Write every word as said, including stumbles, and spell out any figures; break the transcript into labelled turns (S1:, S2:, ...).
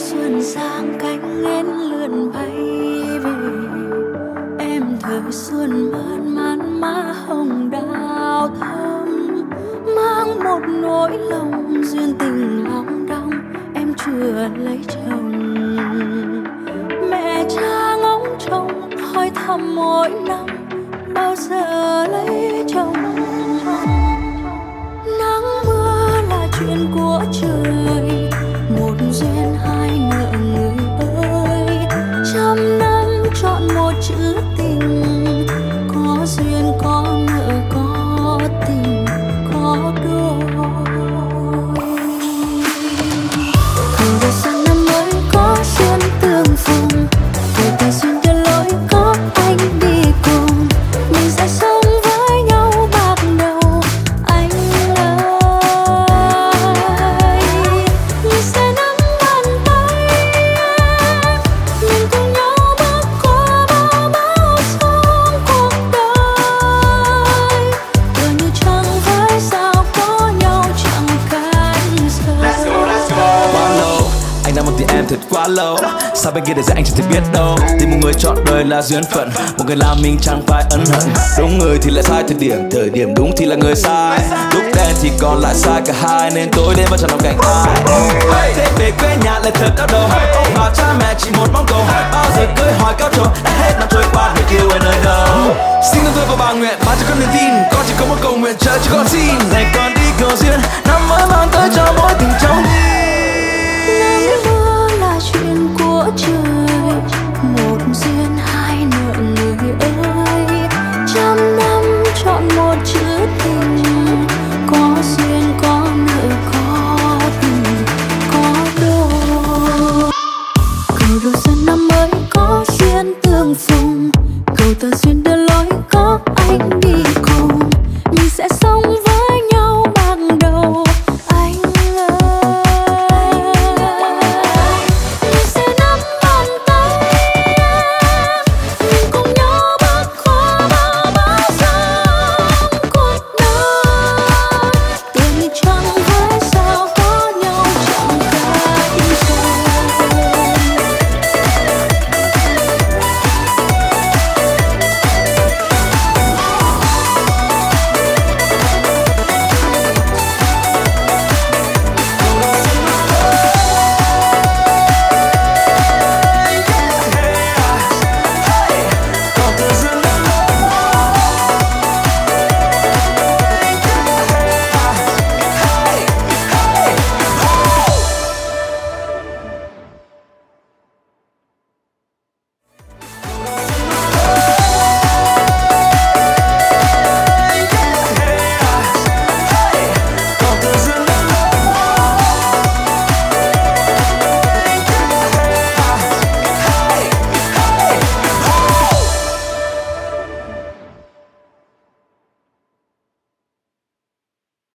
S1: xuân sang cánh én lượn bay về. Em thời xuân mơn man má hồng đào thơm, mang một nỗi lòng duyên tình lòng đong. Em chưa lấy chồng, mẹ cha ngóng trông hỏi thăm mỗi năm bao giờ lấy chồng. Nắng mưa là chuyện của trời, một duyên hai nợ người ơi. Trăm năm chọn một chữ tình, có duyên có nợ có tình có đôi. Thường về sang năm mới có duyên tương phùng, thời tình duyên tuyệt lối có anh đi cùng. Mình sẽ sống với nhau bạc đầu anh ơi. Mình sẽ nắm bàn tay em, mình cùng nhau bước qua bao bão giông cuộc đời. Tựa như trăng với sao có nhau chẳng cánh rời.
S2: Quá lâu, anh đã muốn tìm em thật quá lâu. Sao bên kia để dạy anh chẳng thể biết đâu. Tìm một người chọn đời là duyên phận, một người làm mình chẳng phải ân hận. Đúng người thì lại sai thời điểm, thời điểm đúng thì là người sai. Lúc đen thì còn lại sai cả hai, nên tối đêm vẫn chẳng nằm cạnh ai. Thế về quê nhà lại thật đau đầu. Ông bà cha mẹ chỉ một mong cầu, bao giờ cưới hỏi cao trầu. Đã hết năm trôi qua người yêu ở nơi đâu. Xin thân tôi và bà nguyện, ban cho con niềm tin. Con chỉ có một cầu nguyện, trời cho con xin. Này con đi cầu duyên, năm mới mang tới cho mỗi tình trong đi.